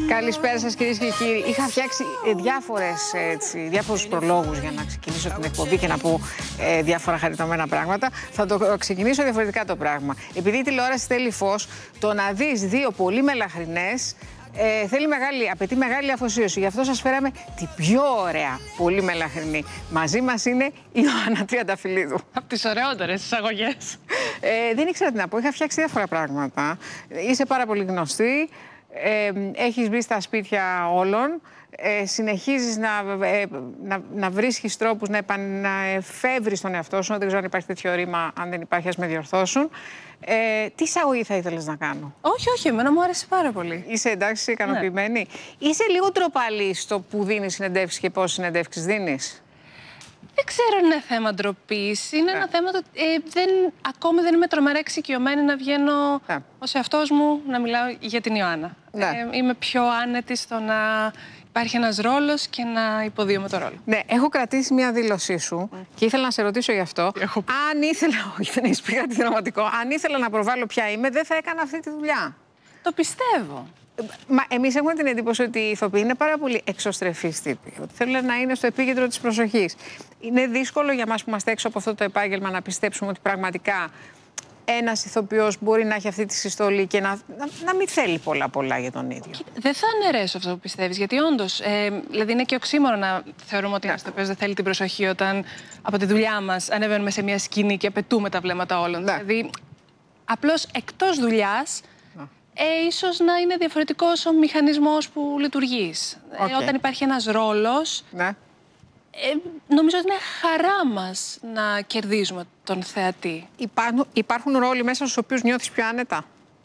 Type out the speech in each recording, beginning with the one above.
Καλησπέρα σας, κυρίες και κύριοι. Είχα φτιάξει διάφορους προλόγους για να ξεκινήσω την εκπομπή και να πω διάφορα χαριτωμένα πράγματα. Θα το ξεκινήσω διαφορετικά το πράγμα. Επειδή η τηλεόραση θέλει φως, το να δεις δύο πολύ μελαχρινές απαιτεί μεγάλη αφοσίωση. Γι' αυτό σας φέραμε την πιο ωραία, πολύ μελαχρινή. Μαζί μας είναι η Ιωάννα Τριανταφυλλίδου. Από τις ωραιότερες εισαγωγές. Δεν ήξερα τι να πω. Είχα φτιάξει διάφορα πράγματα. Είσαι πάρα πολύ γνωστή. Έχεις μπει στα σπίτια όλων. Συνεχίζεις να βρίσκεις τρόπους να επανεφεύρεις τον εαυτό σου. Δεν ξέρω αν υπάρχει τέτοιο ρήμα. Αν δεν υπάρχει, ας με διορθώσουν. Τι εισαγωγή θα ήθελες να κάνω? Όχι, εμένα μου άρεσε πάρα πολύ. Είσαι εντάξει, ικανοποιημένη? Ναι. Είσαι λίγο ντροπαλή στο που δίνεις συνεντεύξεις και πόσες συνεντεύξεις δίνεις? Δεν ξέρω αν είναι θέμα ντροπής. Είναι ένα θέμα ότι ακόμη δεν είμαι τρομερά εξοικειωμένη να βγαίνω ως εαυτός μου, να μιλάω για την Ιωάννα. Είμαι πιο άνετη στο να υπάρχει ένας ρόλος και να υποδίωμαι το ρόλο. Ναι, έχω κρατήσει μια δήλωσή σου και ήθελα να σε ρωτήσω γι' αυτό. Αν ήθελα, όχι δεν έχεις πει κάτι δραματικό, αν ήθελα να προβάλλω ποια είμαι, δεν θα έκανα αυτή τη δουλειά. Το πιστεύω. Μα εμείς έχουμε την εντύπωση ότι οι ηθοποιοί είναι πάρα πολύ εξωστρεφείς τύποι. Ότι θέλουν να είναι στο επίκεντρο της προσοχής. Είναι δύσκολο για μας που είμαστε έξω από αυτό το επάγγελμα να πιστέψουμε ότι πραγματικά ένας ηθοποιός μπορεί να έχει αυτή τη συστολή και να μην θέλει πολλά για τον ίδιο. Δεν θα αναιρέσω αυτό που πιστεύεις, γιατί όντως δηλαδή είναι και οξύμορο να θεωρούμε ότι ένας ηθοποιός δεν θέλει την προσοχή όταν από τη δουλειά μας ανεβαίνουμε σε μια σκηνή και απαιτούμε τα βλέμματα όλων. Δηλαδή, απλώς εκτός δουλειάς. Ίσως να είναι διαφορετικός ο μηχανισμός που λειτουργείς. Όταν υπάρχει ένας ρόλος, νομίζω ότι είναι χαρά μας να κερδίζουμε τον θεατή. Υπάρχουν ρόλοι μέσα στους οποίους νιώθεις πιο άνετα?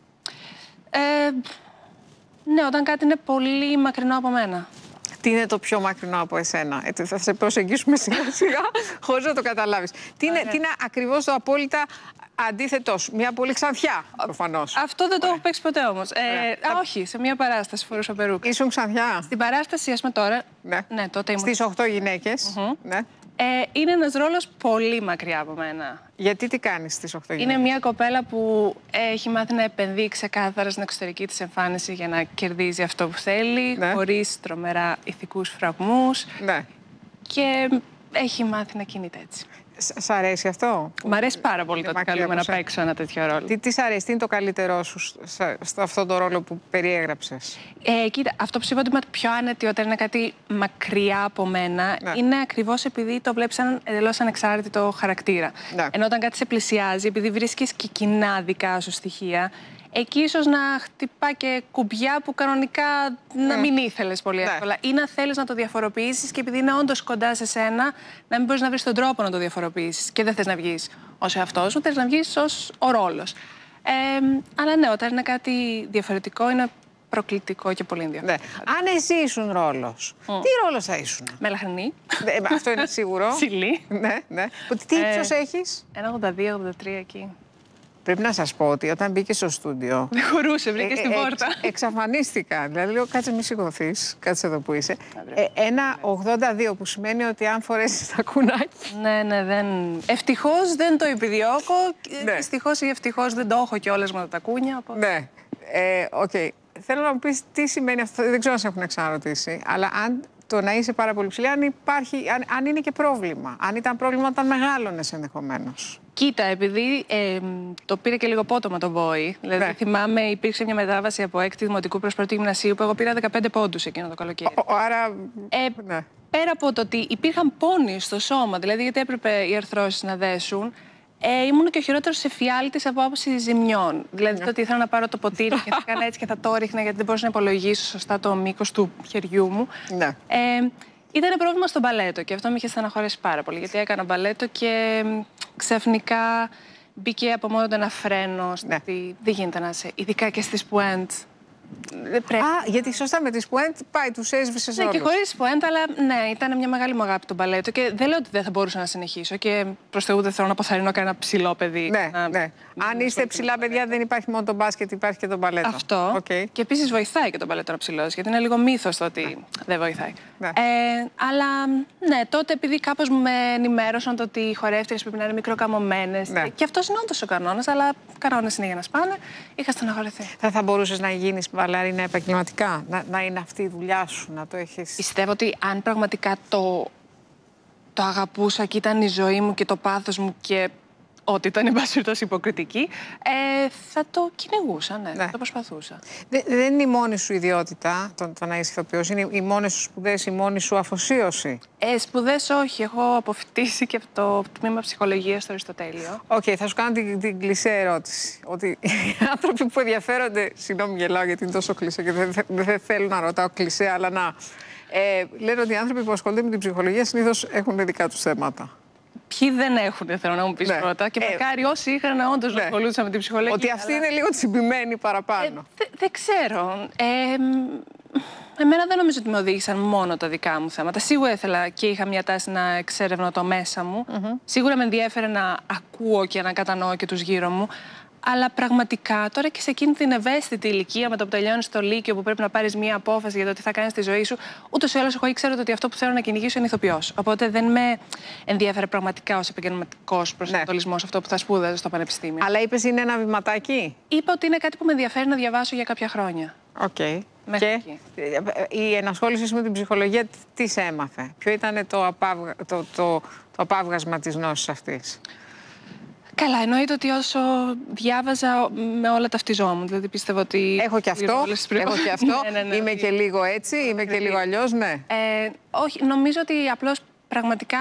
Ναι, όταν κάτι είναι πολύ μακρινό από μένα. Τι είναι το πιο μακρινό από εσένα? Θα σε προσεγγίσουμε σιγά σιγά χωρίς να το καταλάβεις. Τι είναι ακριβώς το απόλυτα αντίθετό σου? Μια πολύ ξανθιά, προφανώς. Αυτό δεν το έχω παίξει ποτέ όμως. Όχι, σε μια παράσταση φορούσα περούκα. Ήσουν ξανθιά? Στην παράσταση, ας πούμε τώρα. Ναι, τότε ήμουν. Στις 8 γυναίκες. Ναι. Είναι ένας ρόλος πολύ μακριά από μένα. Γιατί τι κάνεις στις 8 γυναίκες? Είναι μια κοπέλα που έχει μάθει να επενδύει ξεκάθαρα στην εξωτερική της εμφάνιση για να κερδίζει αυτό που θέλει, χωρίς τρομερά ηθικούς φραγμούς. Και έχει μάθει να κινείται έτσι. Σ' αρέσει αυτό? Μ' αρέσει πάρα πολύ το ότι καλούμε να παίξω ένα τέτοιο ρόλο. Τι σ' αρέσει, τι είναι το καλύτερό σου σε αυτό το ρόλο που περιέγραψες? Κοίτα, αυτό που σου είπα ότι είμαι πιο άνετη όταν είναι κάτι μακριά από μένα, είναι ακριβώς επειδή το βλέπεις έναν εντελώς ανεξάρτητο χαρακτήρα. Ενώ όταν κάτι σε πλησιάζει, επειδή βρίσκεις και κοινά δικά σου στοιχεία, εκεί ίσως να χτυπά και κουμπιά που κανονικά να μην ήθελες πολύ εύκολα. Ή να θέλεις να το διαφοροποιήσεις και επειδή είναι όντως κοντά σε σένα, να μην μπορείς να βρεις τον τρόπο να το διαφοροποιήσεις. Και δεν θες να βγεις ως εαυτός σου, θες να βγεις ως ο ρόλος. Αλλά ναι, όταν είναι κάτι διαφορετικό, είναι προκλητικό και πολύ ενδιαφέρον. Αν εσύ ήσουν ρόλος, τι ρόλος θα ήσουν? Μελαχρινή. Αυτό είναι σίγουρο. Ψηλή. Ναι. Τι ύψος έχεις? 1,82-1,83 εκεί. Πρέπει να σας πω ότι όταν μπήκε στο στούντιο. Δεν χωρούσε, βρήκε στην πόρτα. Εξαφανίστηκα. Δηλαδή λέω, κάτσε μη σηκωθείς, κάτσε εδώ που είσαι. 1,82 που σημαίνει ότι αν φορέσεις τα κουνάκια. Ναι, δεν. Ευτυχώς δεν το επιδιώκω. Δυστυχώς ή ευτυχώς δεν το έχω κιόλας με τα τακούνια. Ναι. Οκ. Θέλω να μου πεις τι σημαίνει αυτό. Δεν ξέρω αν σε έχουν ξαναρωτήσει. Αλλά αν το να είσαι πάρα πολύ ψηλή, αν είναι και πρόβλημα. Αν ήταν πρόβλημα όταν μεγάλωνες ενδεχομένως. Κοίτα, επειδή το πήρε και λίγο πότομα το Boy. Δηλαδή, θυμάμαι, υπήρξε μια μετάβαση από 6η δημοτικού προς 1η γυμνασίου που εγώ πήρα 15 πόντους εκείνο το καλοκαίρι. Άρα. Πέρα από το ότι υπήρχαν πόνοι στο σώμα, δηλαδή γιατί έπρεπε οι αρθρώσεις να δέσουν, ήμουν και ο χειρότερος εφιάλτης από άποψη ζημιών. Δηλαδή, το ότι ήθελα να πάρω το ποτήρι και θα έκανα έτσι και θα το ρίχνα γιατί δεν μπορούσα να υπολογίσω σωστά το μήκος του χεριού μου. Ήταν πρόβλημα στο μπαλέτο και αυτό με είχε στεναχωρέσει πάρα πολύ. Γιατί έκανα μπαλέτο και ξαφνικά μπήκε από μόνο του ένα φρένο. Δεν γίνεται να είσαι, ειδικά και στις πουέντ. Γιατί σωστά με τις πουέντ πάει, τους έσβησες όλους. Ναι, και χωρίς πουέντ, αλλά ναι, ήταν μια μεγάλη μου αγάπη το μπαλέτο και δεν λέω ότι δεν θα μπορούσα να συνεχίσω και προς Θεού δεν θέλω να αποθαρρύνω κανένα ψηλό παιδί. Ναι. Αν είστε ψηλά παιδιά δεν υπάρχει μόνο το μπάσκετ, υπάρχει και το μπαλέτο. Αυτό. Και επίσης βοηθάει και το μπαλέτο να ψηλώσει, γιατί είναι λίγο μύθος το ότι δεν βοηθάει. Αλλά ναι, τότε επειδή κάπως με ενημέρωσαν το ότι οι χορεύτριες πρέπει να είναι μικροκαμωμένες. Και αυτός είναι όντως ο κανόνας, αλλά κανόνες είναι για να σπάνε. Είχα στεναχωρηθεί. Θα μπορούσες να γίνεις βαλερίνα επαγγελματικά, να είναι αυτή η δουλειά σου, να το έχεις... Πιστεύω ότι αν πραγματικά το αγαπούσα και ήταν η ζωή μου και το πάθος μου και ό,τι ήταν, εν πάση περιπτώσει, υποκριτική, θα το κυνηγούσα, ναι, θα το προσπαθούσα. Δεν είναι η μόνη σου ιδιότητα το να είσαι ηθοποιός, είναι οι μόνες σου σπουδές, η μόνη σου αφοσίωση. Σπουδές όχι, έχω αποφοιτήσει και από το τμήμα ψυχολογίας στο Αριστοτέλειο. Θα σου κάνω την κλισέ ερώτηση. Ότι οι άνθρωποι που ενδιαφέρονται, συγγνώμη γελάω γιατί είναι τόσο κλισέ και δεν θέλω να ρωτάω κλισέ, αλλά λένε ότι οι άνθρωποι που ασχολούνται με την ψυχολογία συνήθως έχουν δικά τους θέματα. Ποιοι δεν έχουν, θέλω να μου πεις πρώτα. Και μακάρι όσοι είχαν όντως να ασχολούνται με την ψυχολογία. Ότι αυτοί είναι λίγο τσιμπημένοι παραπάνω. Δεν ξέρω. Εμένα δεν νομίζω ότι με οδήγησαν μόνο τα δικά μου θέματα. Σίγουρα ήθελα και είχα μια τάση να εξέρευνα το μέσα μου. Σίγουρα με ενδιέφερε να ακούω και να κατανοώ και τους γύρω μου. Αλλά πραγματικά τώρα και σε εκείνη την ευαίσθητη ηλικία, με το που τελειώνεις το Λύκειο, που πρέπει να πάρεις μία απόφαση για το τι θα κάνεις στη ζωή σου, ούτως ή άλλως εγώ ήξερα ότι αυτό που θέλω να κυνηγήσω είναι ηθοποιός. Οπότε δεν με ενδιαφέρε πραγματικά ως επαγγελματικός προσανατολισμός αυτό που θα σπούδαζα στο πανεπιστήμιο. Αλλά είπες είναι ένα βηματάκι. Είπα ότι είναι κάτι που με ενδιαφέρει να διαβάσω για κάποια χρόνια. Και η ενασχόληση με την ψυχολογία τι σε έμαθε, ποιο ήταν το απάβγασμα της γνώσης αυτής? Καλά, εννοείται ότι όσο διάβαζα με όλα ταυτιζόμουν. Δηλαδή πιστεύω ότι. Έχω και αυτό. Ναι. Είμαι και λίγο έτσι, είμαι και λίγο αλλιώς, ναι. Όχι, νομίζω ότι απλώς πραγματικά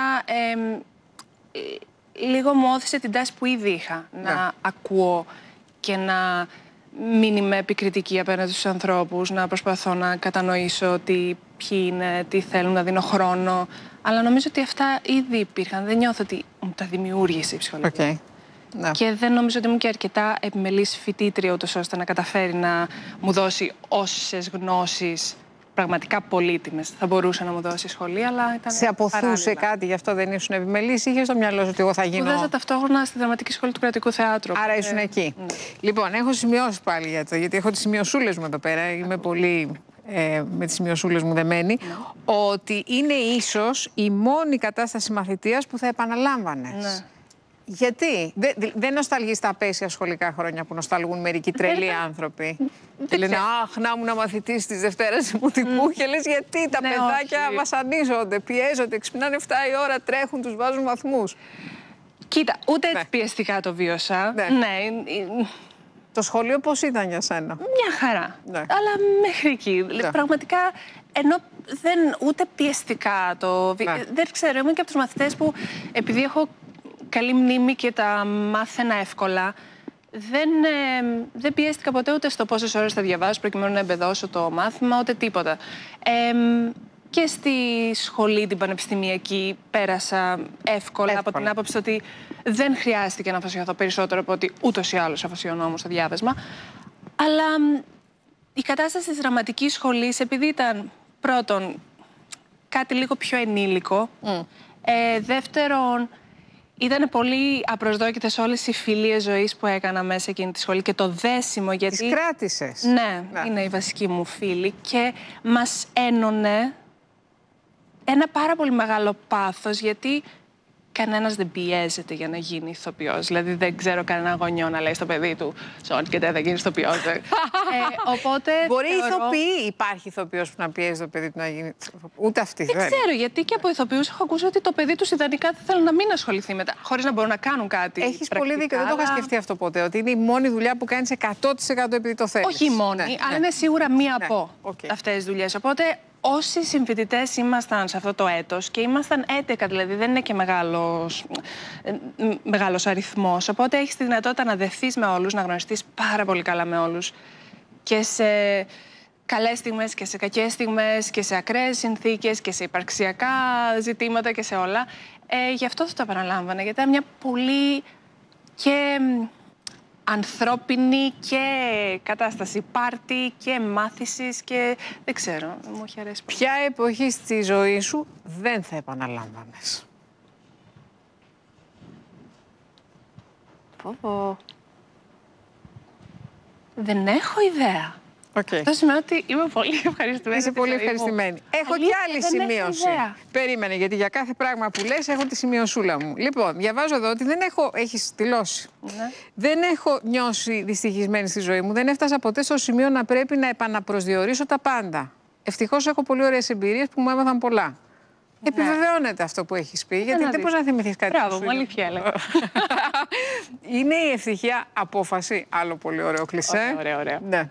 λίγο μου όθησε την τάση που ήδη είχα να ακούω και να μην είμαι επικριτική απέναντι στους ανθρώπους, να προσπαθώ να κατανοήσω ποιοι είναι, τι θέλουν, να δίνω χρόνο. Αλλά νομίζω ότι αυτά ήδη υπήρχαν. Δεν νιώθω ότι μου τα δημιούργησε η ψυχολογία. Και δεν νομίζω ότι ήμουν και αρκετά επιμελής φοιτήτρια, ούτως ώστε να καταφέρει να μου δώσει όσες γνώσεις πραγματικά πολύτιμες θα μπορούσε να μου δώσει η σχολή, αλλά ήταν. Σε αποθούσε κάτι, γι' αυτό δεν ήσουν επιμελής, είχες στο μυαλό σου ότι εγώ θα γίνω? Σπουδάζα ταυτόχρονα στη Δραματική Σχολή του Κρατικού Θεάτρου. Άρα ήσουν εκεί. Λοιπόν, έχω σημειώσει πάλι γιατί έχω τις σημειωσούλες μου εδώ πέρα. Είμαι πολύ με τις σημειωσούλες μου δεμένη. Ότι είναι ίσως η μόνη κατάσταση μαθητείας που θα επαναλάμβανες. Γιατί δεν νοσταλγείς τα απέσια σχολικά χρόνια που νοσταλγούν μερικοί τρελοί άνθρωποι. Και λένε αχ, να ήμουν μαθητής της Δευτέρας Δημοτικού και λες γιατί τα παιδάκια βασανίζονται, πιέζονται, ξυπνάνε 7 η ώρα, τρέχουν, τους βάζουν βαθμούς. Κοίτα, ούτε έτσι πιεστικά το βίωσα. Το σχολείο πώς ήταν για σένα? Μια χαρά, αλλά μέχρι εκεί. Πραγματικά, ενώ ούτε πιεστικά δεν ξέρω, ήμουν και από τους μαθητές που επειδή έχω καλή μνήμη και τα μάθαινα εύκολα, δεν πιέστηκα ποτέ ούτε στο πόσες ώρες θα διαβάσω προκειμένου να εμπεδώσω το μάθημα, ούτε τίποτα. Και στη σχολή την πανεπιστημιακή πέρασα εύκολα από την άποψη ότι δεν χρειάστηκε να αφοσιωθώ περισσότερο από ότι ούτως ή άλλως αφοσιωνόμουν στο διάβασμα. Αλλά η κατάσταση της δραματικής σχολής, επειδή ήταν πρώτον κάτι λίγο πιο ενήλικο, δεύτερον ήταν πολύ απροσδόκητες όλες οι φιλίες ζωής που έκανα μέσα εκείνη τη σχολή και το δέσιμο, γιατί... Τις κράτησες. Ναι, είναι η βασική μου φίλη και μας ένωνε ένα πάρα πολύ μεγάλο πάθος, γιατί κανένας δεν πιέζεται για να γίνει ηθοποιός. Δηλαδή δεν ξέρω κανένα γονιό να λέει στο παιδί του «Σον και δεν θα γίνεις ηθοποιός». Οπότε μπορεί ηθοποιή, υπάρχει ηθοποιός που να πιέζει το παιδί του να γίνει. Ούτε αυτή δεν ξέρω, γιατί και από ηθοποιούς έχω ακούσει ότι το παιδί του ιδανικά θα θέλει να μην ασχοληθεί μετά, χωρίς να μπορούν να κάνουν κάτι. Έχεις πολύ δίκιο, δεν το είχα σκεφτεί αυτό ποτέ, ότι είναι η μόνη δουλειά που κάνεις 100% επειδή το θέλεις. Όχι η μόνη, αλλά είναι σίγουρα μία από αυτές τις δουλειές. Οπότε όσοι συμφοιτητές ήμασταν σε αυτό το έτος και ήμασταν 11, δηλαδή δεν είναι και μεγάλος αριθμός, οπότε έχεις τη δυνατότητα να δεθείς με όλους, να γνωριστείς πάρα πολύ καλά με όλους και σε καλές στιγμές και σε κακές στιγμές και σε ακραίες συνθήκες και σε υπαρξιακά ζητήματα και σε όλα. Γι' αυτό θα το επαναλάμβανα, γιατί ήταν μια πολύ και ανθρώπινη και κατάσταση πάρτι και μάθησης και δεν ξέρω, μου έχει αρέσει. Ποια εποχή στη ζωή σου δεν θα επαναλάμβανες? Δεν έχω ιδέα. Okay. Αυτό σημαίνει ότι είμαι πολύ ευχαριστημένη. Είσαι πολύ ευχαριστημένη. Έχω και άλλη σημείωση. Περίμενε, γιατί για κάθε πράγμα που λες έχω τη σημειωσούλα μου. Λοιπόν, διαβάζω εδώ ότι έχεις δηλώσει. Ναι. Δεν έχω νιώσει δυστυχισμένη στη ζωή μου. Δεν έφτασα ποτέ στο σημείο να πρέπει να επαναπροσδιορίσω τα πάντα. Ευτυχώς έχω πολύ ωραίες εμπειρίες που μου έμαθαν πολλά. Ναι. Επιβεβαιώνεται αυτό που έχεις πει, γιατί δεν μπορείς να θυμηθείς κάτι. Μπράβο, μου αλήθεια έλεγα. Είναι η ευτυχία απόφαση. Άλλο πολύ ωραίο κλισέ. Ωραία. Ναι.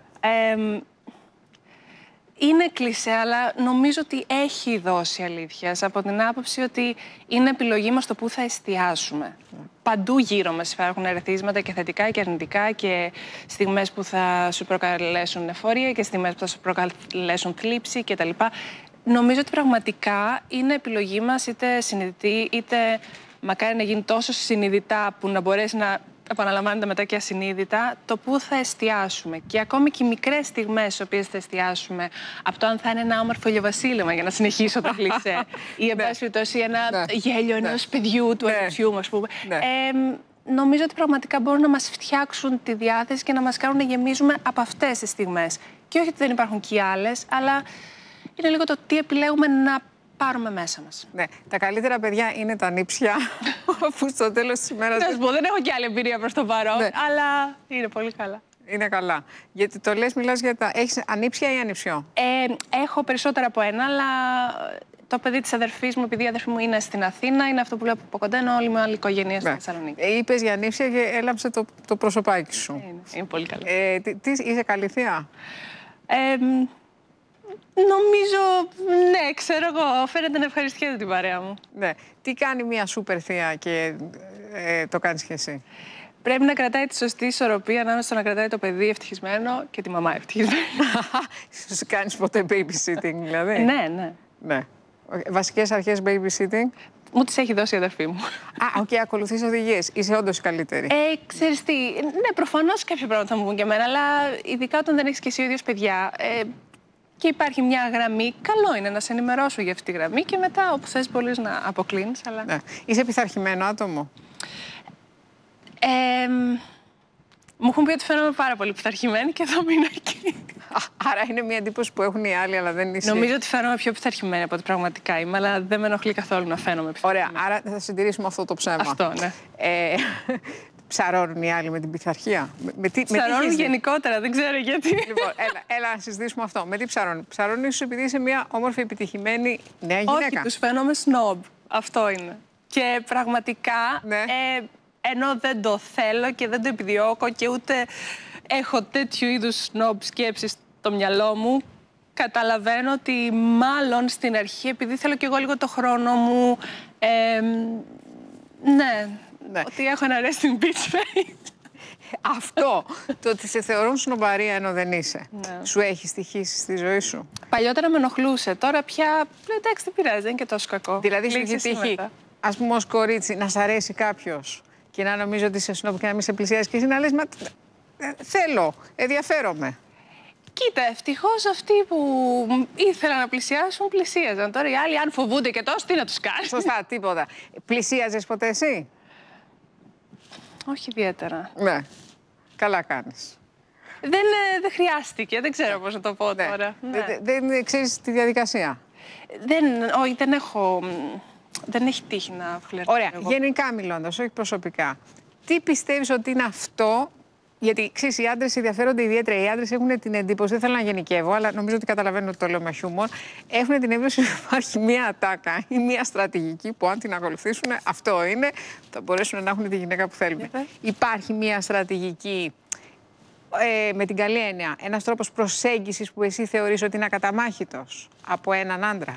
Είναι κλισέ, αλλά νομίζω ότι έχει δώσει αλήθειας από την άποψη ότι είναι επιλογή μας το πού θα εστιάσουμε. Παντού γύρω μας υπάρχουν ερεθίσματα και θετικά και αρνητικά και στιγμές που θα σου προκαλέσουν εφορία και στιγμές που θα σου προκαλέσουν θλίψη κτλ. Νομίζω ότι πραγματικά είναι επιλογή μας, είτε συνειδητή, είτε μακάρι να γίνει τόσο συνειδητά που να μπορέσει να επαναλαμβάνεται μετά και ασυνείδητα, το πού θα εστιάσουμε. Και ακόμη και οι μικρές στιγμές στις οποίες θα εστιάσουμε, από το αν θα είναι ένα όμορφο ηλιοβασίλεμα, για να συνεχίσω το κλισέ, ή εν πάση περιπτώσει ένα γέλιο ενός παιδιού του ανιψιού, ας πούμε. Νομίζω ότι πραγματικά μπορούν να μας φτιάξουν τη διάθεση και να μας κάνουν να γεμίζουμε από αυτές τις στιγμές. Και όχι ότι δεν υπάρχουν και οι άλλες, αλλά είναι λίγο το τι επιλέγουμε να πάρουμε μέσα μας. Ναι, τα καλύτερα παιδιά είναι τα νύψια, που στο τέλος της ημέρας... Να σου πω, δεν έχω κι άλλη εμπειρία προς το παρόν, αλλά είναι πολύ καλά. Είναι καλά. Γιατί το λες, μιλάς για τα... Έχεις ανήψια ή ανιψιό? Έχω περισσότερα από ένα, αλλά το παιδί της αδερφής μου, επειδή η αδερφή μου είναι στην Αθήνα, είναι αυτό που λέω από κοντά, ενώ όλη μου άλλη οικογένεια στη Θεσσαλονίκη. Είπες για ανήψια και έλαμψε το προσωπάκι σου. Είναι πολύ καλά. Είσαι καλή θεία? Νομίζω, ναι, ξέρω εγώ. Φαίνεται να ευχαριστιέται την παρέα μου. Ναι. Τι κάνει μια σούπερ θεία και το κάνεις και εσύ? Πρέπει να κρατάει τη σωστή ισορροπία ανάμεσα στο να κρατάει το παιδί ευτυχισμένο και τη μαμά ευτυχισμένη. Σου κάνεις ποτέ babysitting, δηλαδή? Ναι. Βασικές αρχές babysitting? Μου τις έχει δώσει η αδερφή μου. Ακολουθείς οδηγίες. Είσαι όντως καλύτερη. Ξέρεις τι, ναι, προφανώς κάποια πράγματα θα μου πούν και εμένα, αλλά ειδικά όταν δεν έχεις και εσύ ο ίδιος παιδιά. Και υπάρχει μια γραμμή, καλό είναι να σε ενημερώσω για αυτή τη γραμμή και μετά όπου θες μπορείς να αποκλίνεις. Αλλά... Ναι. Είσαι πειθαρχημένο άτομο? Μου έχουν πει ότι φαίνομαι πάρα πολύ πειθαρχημένη και θα μείνω εκεί. Άρα είναι μια εντύπωση που έχουν οι άλλοι, αλλά δεν είσαι... Νομίζω ότι φαίνομαι πιο πειθαρχημένη από ότι πραγματικά είμαι, αλλά δεν με ενοχλεί καθόλου να φαίνομαι πειθαρχημένη. Ωραία, άρα θα συντηρήσουμε αυτό το ψέμα. Αυτό, ναι. Ψαρώνουν οι άλλοι με την πειθαρχία? Ψαρώνουν γενικότερα, δεν ξέρω γιατί. Λοιπόν, έλα να συζητήσουμε αυτό. Με τι ψαρώνουν? Ψαρώνουν ίσως επειδή είσαι μια όμορφη, επιτυχημένη νέα γυναίκα? Όχι, τους φαίνομαι σνόμπ. Αυτό είναι. Και πραγματικά, ενώ δεν το θέλω και δεν το επιδιώκω και ούτε έχω τέτοιου είδους σνόμπ σκέψεις στο μυαλό μου, καταλαβαίνω ότι μάλλον στην αρχή, επειδή θέλω και εγώ λίγο το χρόνο μου, ναι, ότι έχω ένα resting bitch face. Αυτό, το ότι σε θεωρούν σνομπαρία ενώ δεν είσαι, σου έχει στοιχήσει στη ζωή σου? Παλιότερα με ενοχλούσε, τώρα πια λέω εντάξει, δεν πειράζει, δεν είναι και τόσο κακό. Δηλαδή σου έχει τύχει, ας πούμε ως κορίτσι, να σ' αρέσει κάποιος και να νομίζω ότι είσαι σνόμπ και να μην σε πλησιάζει και εσύ να λες, μα θέλω, ενδιαφέρομαι? Κοίτα, ευτυχώς αυτοί που ήθελαν να πλησιάσουν, πλησίαζαν. Τώρα οι άλλοι, αν φοβούνται και τόσο, τι να τους κάνουν? Σωστά, τίποτα. Πλησίαζες ποτέ εσύ? Όχι ιδιαίτερα. Ναι. Καλά κάνεις. Δεν χρειάστηκε, δεν ξέρω πώς να το πω τώρα. Δεν ξέρεις τη διαδικασία? Όχι, δεν έχει τύχει να φλερτάρω. Ωραία, γενικά μιλώντας, όχι προσωπικά. Τι πιστεύεις ότι είναι αυτό? Γιατί ξέρεις, οι άντρες ενδιαφέρονται ιδιαίτερα. Οι άντρες έχουν την εντύπωση, δεν θέλω να γενικεύω, αλλά νομίζω ότι καταλαβαίνω ότι το λέω με χιούμορ. Έχουν την εντύπωση ότι υπάρχει μία ατάκα ή μία στρατηγική που, αν την ακολουθήσουν, αυτό είναι, θα μπορέσουν να έχουν τη γυναίκα που θέλουμε. Υπάρχει μία στρατηγική, με την καλή έννοια, ένας τρόπος προσέγγισης που εσύ θεωρείς ότι είναι ακαταμάχητος από έναν άντρα?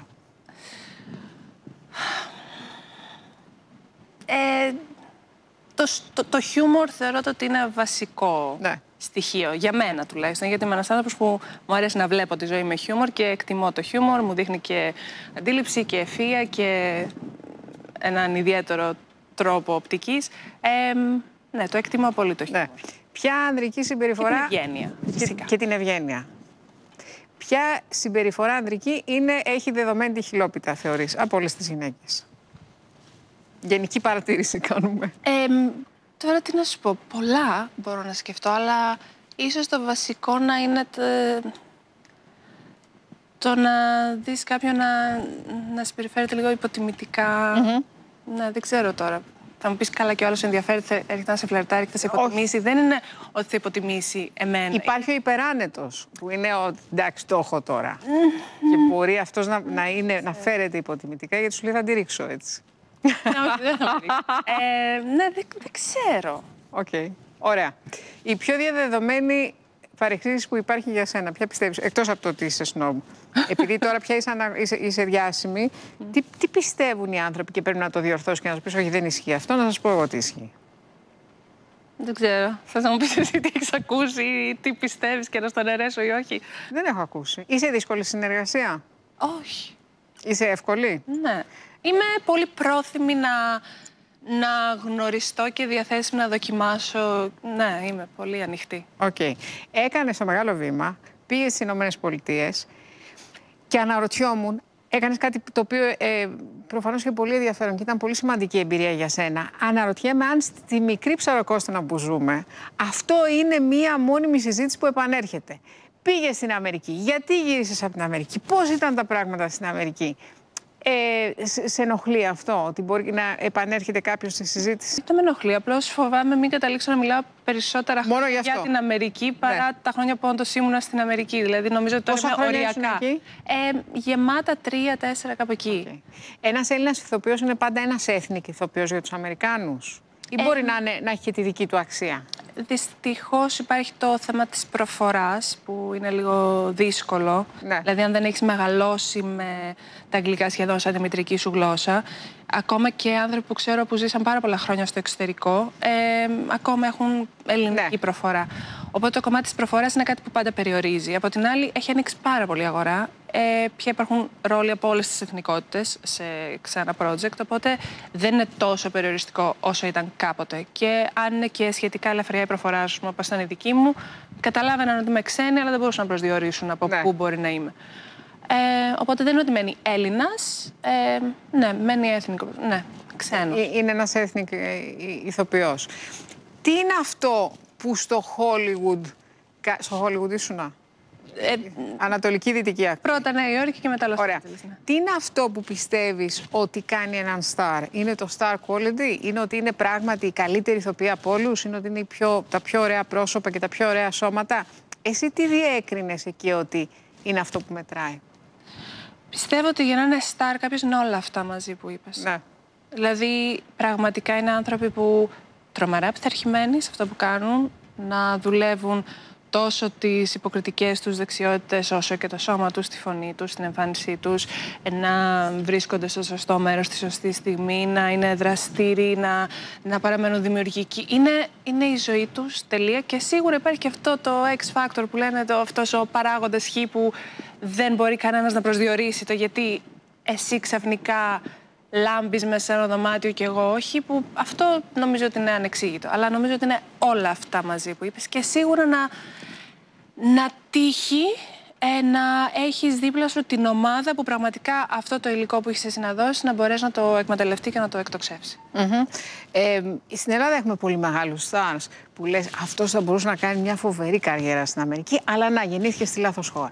Το χιούμορ θεωρώ ότι είναι βασικό στοιχείο, για μένα τουλάχιστον, γιατί είμαι ένας άνθρωπος που μου αρέσει να βλέπω τη ζωή με χιούμορ και εκτιμώ το χιούμορ, μου δείχνει και αντίληψη και ευφυΐα και έναν ιδιαίτερο τρόπο οπτικής. Ναι, το εκτιμώ πολύ το χιούμορ. Ποια ανδρική συμπεριφορά... Και την ευγένεια, φυσικά. Και την ευγένεια. Ποια συμπεριφορά ανδρική έχει δεδομένη τη χιλόπιτα, θεωρείς, από όλες τις γυναίκες? Γενική παρατήρηση κάνουμε. Τώρα τι να σου πω, πολλά μπορώ να σκεφτώ, αλλά Ίσως το βασικό να είναι το να δεις κάποιον να συμπεριφέρεται λίγο υποτιμητικά. Ναι, δεν ξέρω τώρα. Θα μου πεις καλά και ο άλλος ενδιαφέρεται, έρχεται να σε φλερτάρει και θα σε υποτιμήσει. Δεν είναι ότι θα υποτιμήσει εμένα. Υπάρχει ο υπεράνετος που είναι εντάξει, το έχω τώρα. Και μπορεί αυτός να φέρεται υποτιμητικά γιατί σου λέει θα τη ρίξω έτσι. Όχι, δεν θα ρίξω. Ναι, δεν ξέρω. Οκ. Ωραία. Η πιο διαδεδομένη παρεξήγηση που υπάρχει για σένα, ποια πιστεύεις, εκτός από το ότι είσαι σνόμπ? Επειδή τώρα πια είσαι διάσημη, τι πιστεύουν οι άνθρωποι και πρέπει να το διορθώσεις και να σου πεις όχι δεν ισχύει αυτό, να σας πω εγώ τι ισχύει? Δεν ξέρω. Θες να μου πεις εσύ τι έχεις ακούσει ή τι πιστεύεις και να στον αιρέσω ή όχι? Δεν έχω ακούσει. Είσαι δύσκολη συνεργασία? Όχι. Είσαι εύκολη? Ναι. Είμαι πολύ πρόθυμη να γνωριστώ και διαθέσιμη να δοκιμάσω. Ναι, είμαι πολύ ανοιχτή. Οκ. Έκανες το μεγάλο βήμα, πήγες στις Ηνωμένες Πολιτείες και αναρωτιόμουν, έκανες κάτι το οποίο προφανώς είχε πολύ ενδιαφέρον και ήταν πολύ σημαντική εμπειρία για σένα. Αναρωτιέμαι αν στη μικρή Ψαροκόστανα που ζούμε, αυτό είναι μία μόνιμη συζήτηση που επανέρχεται. Πήγες στην Αμερική, γιατί γύρισες από την Αμερική, πώς ήταν τα πράγματα στην Αμερική? Σε ενοχλεί αυτό, ότι μπορεί να επανέρχεται κάποιος στη συζήτηση? Δεν με ενοχλεί. Απλώς φοβάμαι μην καταλήξω να μιλάω περισσότερα χρόνια για την Αμερική παρά τα χρόνια που όντως ήμουνα στην Αμερική. Δηλαδή νομίζω ότι τώρα είμαι οριακά. Γεμάτα 3-4 κάπου εκεί. Okay. Ένας Έλληνας ηθοποιός είναι πάντα ένας ethnic ηθοποιός για τους Αμερικάνους? Ή μπορεί να έχει και τη δική του αξία? Δυστυχώς υπάρχει το θέμα της προφοράς που είναι λίγο δύσκολο. Ναι. Δηλαδή αν δεν έχεις μεγαλώσει με τα αγγλικά σχεδόν σαν τη μητρική σου γλώσσα, ακόμα και άνθρωποι που ξέρω που ζήσαν πάρα πολλά χρόνια στο εξωτερικό, ακόμα έχουν ελληνική προφορά. Οπότε το κομμάτι της προφοράς είναι κάτι που πάντα περιορίζει. Από την άλλη έχει ανοίξει πάρα πολύ αγορά. Πια υπάρχουν ρόλοι από όλες τις εθνικότητες σε ξένα project, οπότε δεν είναι τόσο περιοριστικό όσο ήταν κάποτε. Και αν είναι και σχετικά ελαφριά η προφορά σου, όπως ήταν η δική μου, καταλάβαιναν ότι είμαι ξένη, αλλά δεν μπορούσαν να προσδιορίσουν από πού μπορεί να είμαι. Οπότε δεν είναι ότι μένει Έλληνας, ναι, μένει εθνικό, ναι, ξένος. Είναι ένας ethnic ηθοποιός. Τι είναι αυτό που στο Hollywood ήσουνα? Ανατολική, δυτική άκρη. Πρώτα Νέα Υόρκη και μετά Λος Άντζελες. Τι είναι αυτό που πιστεύεις ότι κάνει έναν star? Είναι το star quality? Είναι ότι είναι πράγματι η καλύτερη ηθοποιία από όλους? Είναι ότι είναι τα πιο ωραία πρόσωπα και τα πιο ωραία σώματα? Εσύ τι διέκρινες εκεί ότι είναι αυτό που μετράει? Πιστεύω ότι για να είναι star κάποιος είναι όλα αυτά μαζί που είπες. Ναι. Δηλαδή πραγματικά είναι άνθρωποι που τρομερά πειθαρχημένοι σε αυτό που κάνουν, να δουλεύουν τόσο τις υποκριτικές τους δεξιότητες όσο και το σώμα τους, τη φωνή τους, την εμφάνισή τους, να βρίσκονται στο σωστό μέρος στη σωστή στιγμή, να είναι δραστήριοι, να παραμένουν δημιουργικοί. Είναι η ζωή τους, τελεία. Και σίγουρα υπάρχει και αυτό το X-factor που λένε, αυτός ο παράγοντας Χ που δεν μπορεί κανένας να προσδιορίσει το γιατί εσύ ξαφνικά λάμπεις μέσα σε ένα δωμάτιο και εγώ όχι, που αυτό νομίζω ότι είναι ανεξήγητο. Αλλά νομίζω ότι είναι όλα αυτά μαζί που είπες και σίγουρα να τύχει να έχεις δίπλα σου την ομάδα που πραγματικά αυτό το υλικό που έχεις εσύ να δώσεις να μπορέσει να το εκμεταλλευτεί και να το εκτοξεύσει. Στην Ελλάδα έχουμε πολύ μεγάλους stars που λες αυτός θα μπορούσε να κάνει μια φοβερή καριέρα στην Αμερική, αλλά να γεννήθηκε στη λάθος χώρα.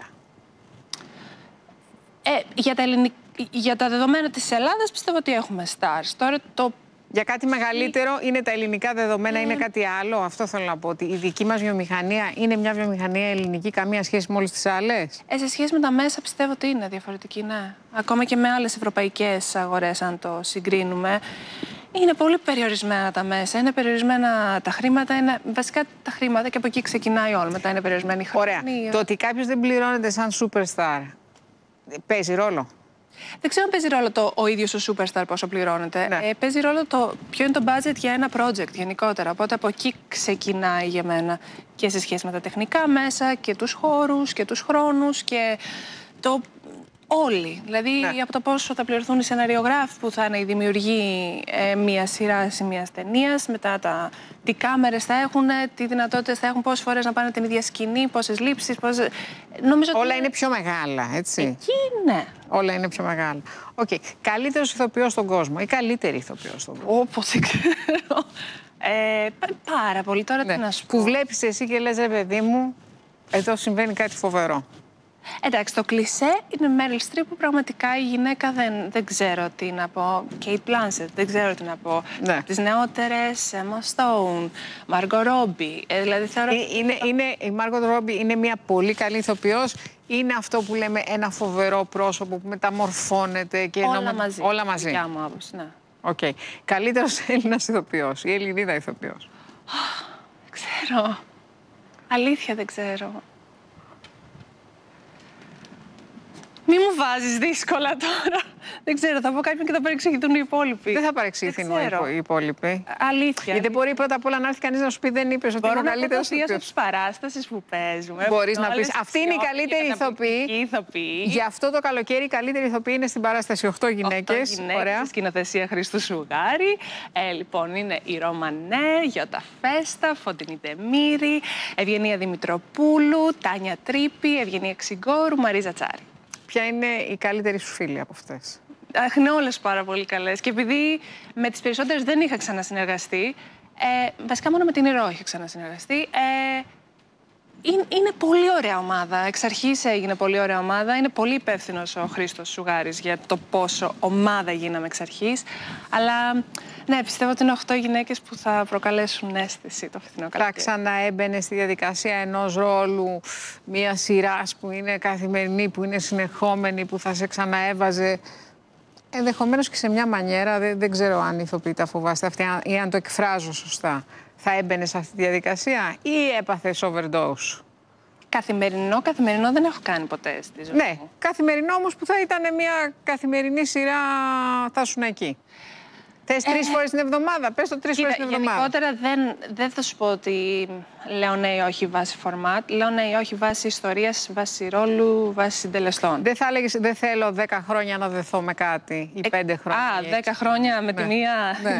Για τα δεδομένα της Ελλάδας πιστεύω ότι έχουμε stars. Τώρα για κάτι μεγαλύτερο είναι τα ελληνικά δεδομένα, είναι κάτι άλλο? Αυτό θέλω να πω, ότι η δική μας βιομηχανία είναι μια βιομηχανία ελληνική, καμία σχέση με όλες τις άλλες? Σε σχέση με τα μέσα πιστεύω ότι είναι διαφορετική, ναι. Ακόμα και με άλλες ευρωπαϊκές αγορές, αν το συγκρίνουμε. Είναι πολύ περιορισμένα τα μέσα, είναι περιορισμένα τα χρήματα, βασικά τα χρήματα και από εκεί ξεκινάει όλο, μετά είναι περιορισμένη η χρονία. Ωραία. Το ότι κάποιος δεν πληρώνεται σαν superstar παίζει ρόλο? Δεν ξέρω αν παίζει ρόλο ο ίδιος ο superstar πόσο πληρώνεται. Ναι. Παίζει ρόλο ποιο είναι το budget για ένα project γενικότερα. Οπότε από εκεί ξεκινάει για μένα και σε σχέση με τα τεχνικά μέσα και τους χώρους και τους χρόνους και όλοι. Δηλαδή από το πόσο θα πληρωθούν οι σεναριογράφοι που θα είναι οι δημιουργοί μια σειρά ή μια ταινία, μετά τι κάμερες θα έχουν, τι δυνατότητες θα έχουν, πόσες φορές να πάνε την ίδια σκηνή, πόσες λήψεις. Νομίζω όλα είναι πιο μεγάλα, έτσι. Εκεί ναι. Όλα είναι πιο μεγάλα. Καλύτερος ηθοποιός στον κόσμο ή καλύτερη ηθοποιός στον κόσμο? Όπως δεν ξέρω. Πάρα πολύ. Τώρα τι να σου πω. Που βλέπεις εσύ και λες, ρε παιδί μου, εδώ συμβαίνει κάτι φοβερό. Εντάξει, το κλισέ είναι Meryl Streep που πραγματικά η γυναίκα δεν ξέρω τι να πω. Kate Blanchett, δεν ξέρω τι να πω. Ναι. Τις νεότερες, Emma Stone, Margot Robbie. Δηλαδή θεωρώ... Η Margot Robbie είναι μια πολύ καλή ηθοποιός. Είναι αυτό που λέμε ένα φοβερό πρόσωπο που μεταμορφώνεται. Και όλα μαζί. Δικιά μου άποψη, ναι. Okay. Καλύτερος Έλληνας ηθοποιός ή Ελληνίδα ηθοποιός. Δεν ξέρω. Αλήθεια δεν ξέρω. Μη μου βάζεις δύσκολα τώρα. Δεν ξέρω, θα πω κάποιον και θα παρεξηγηθούν οι υπόλοιποι. Δεν θα παρεξηγηθούν οι υπόλοιποι. Αλήθεια. Γιατί μπορεί πρώτα απ' όλα να έρθει κανείς να σου πει δεν είπες ότι είναι ο καλύτερος ηθοποιός. Μπορώ να πω τις παράστασεις που παίζουμε. Μπορείς να πεις. Αυτή είναι η καλύτερη ηθοποιή. Γι' αυτό το καλοκαίρι η καλύτερη ηθοποιή είναι στην παράσταση 8 γυναίκες. Ωραία. Στη σκηνοθεσία Χρήστου Σουγάρη. Λοιπόν, είναι η Ρωμανέ, Γιώτα Φέστα, Φωτεινή Ντεμήρη, Ευγενία Δημητροπούλου, Τάνια Τρίπη, Ευγενία Ξιγκόρου, Μαρίζα Τσάρη. Ποια είναι η καλύτερη σου φίλη από αυτές? Είναι όλες πάρα πολύ καλές. Και επειδή με τις περισσότερες δεν είχα ξανασυνεργαστεί, βασικά μόνο με την Ηρώ είχα ξανασυνεργαστεί, είναι πολύ ωραία ομάδα. Εξ αρχής έγινε πολύ ωραία ομάδα. Είναι πολύ υπεύθυνος ο Χρήστος Σουγάρης για το πόσο ομάδα γίναμε εξ αρχής. Αλλά ναι, πιστεύω ότι είναι 8 γυναίκες που θα προκαλέσουν αίσθηση το φετινό καλοκαίρι. Θα ξαναέμπαινε στη διαδικασία ενός ρόλου, μια σειράς που είναι καθημερινή, που είναι συνεχόμενη, που θα σε ξαναέβαζε ενδεχομένως και σε μια μανιέρα, δεν ξέρω αν ηθοποιεί τα φοβάστε αυτή ή αν το εκφράζω σωστά. Θα έμπαινε σε αυτή τη διαδικασία ή έπαθες overdose? Καθημερινό δεν έχω κάνει ποτέ στη ζωή μου. Ναι, καθημερινό όμως που θα ήταν μια καθημερινή σειρά, θα ήσουν εκεί. Θες 3 φορές την εβδομάδα, πες το 3 φορές την εβδομάδα. Γενικότερα δεν θα σου πω ότι λέω ναι ή όχι βάσει φορμάτ. Λέω ναι ή όχι βάσει ιστορίας, βάσει ρόλου, βάσει συντελεστών. Δεν θα έλεγες δεν θέλω 10 χρόνια να δεθώ με κάτι ή 5 χρόνια. 10 χρόνια με τη μία. Ναι,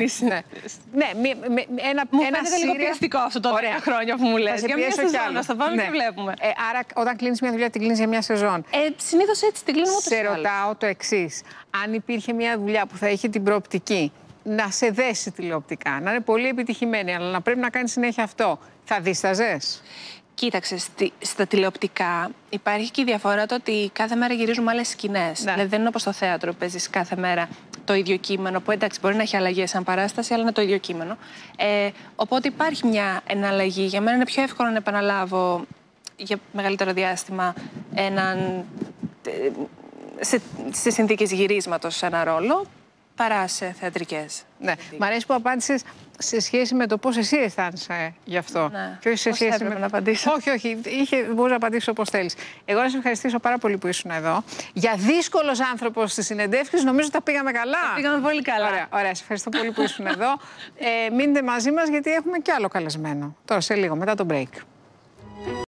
μου φαίνεται λίγο πιεστικό αυτό το 10 χρόνια που μου λες. Για μια σεζόν, θα πάμε και βλέπουμε. Άρα όταν κλείνεις μια δουλειά, την κλείνεις για μια σεζόν. Συνήθως έτσι την κλείνουμε ούτως ή άλλως. Σε ρωτάω το εξής. Αν υπήρχε μια δουλειά που θα είχε την προοπτική να σε δέσει τηλεοπτικά, να είναι πολύ επιτυχημένη, αλλά να πρέπει να κάνεις συνέχεια αυτό, θα δίσταζες? Κοίταξε, στα τηλεοπτικά υπάρχει και η διαφορά το ότι κάθε μέρα γυρίζουμε άλλες σκηνές. Ναι. Δηλαδή δεν είναι όπως στο θέατρο που παίζεις κάθε μέρα το ίδιο κείμενο, που εντάξει μπορεί να έχει αλλαγές σαν παράσταση, αλλά είναι το ίδιο κείμενο. Οπότε υπάρχει μια εναλλαγή. Για μένα είναι πιο εύκολο να επαναλάβω για μεγαλύτερο διάστημα σε συνθήκες γυρίσματος σε ένα ρόλο, παρά σε θεατρικές. Ναι. Μ' αρέσει που απάντησες σε σχέση με το πώς εσύ αισθάνεσαι γι' αυτό. Ναι. Και όχι σε σχέση με να απαντήσω. Όχι, μπορείς να απαντήσεις όπως θέλεις. Εγώ να σε ευχαριστήσω πάρα πολύ που ήσουν εδώ. Για δύσκολος άνθρωπος στις συνεντεύξεις, νομίζω τα πήγαμε καλά. Τα πήγαμε πολύ καλά. Ωραία, σε ευχαριστώ πολύ που ήσουν εδώ. Μείνετε μαζί μας γιατί έχουμε κι άλλο καλεσμένο. Τώρα σε λίγο, μετά το break.